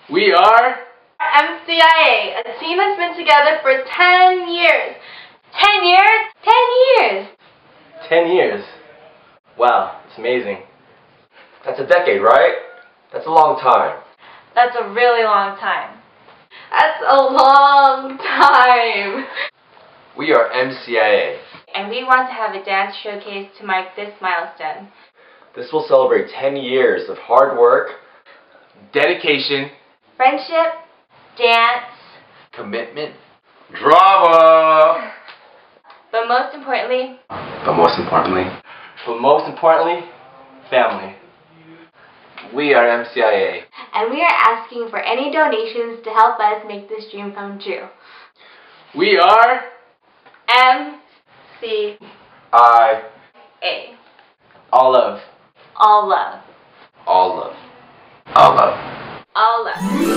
We are MCIA, a team that's been together for 10 years. 10 years? 10 years! 10 years. Wow, it's amazing. That's a decade, right? That's a long time. That's a really long time. That's a long time. We are MCIA. And we want to have a dance showcase to mark this milestone. This will celebrate 10 years of hard work, dedication, Friendship, dance, commitment, drama, but most importantly, family. we are MCIA. and we are asking for any donations to help us make this dream come true. We are MCIA. all love. All love. All love. All love. All love.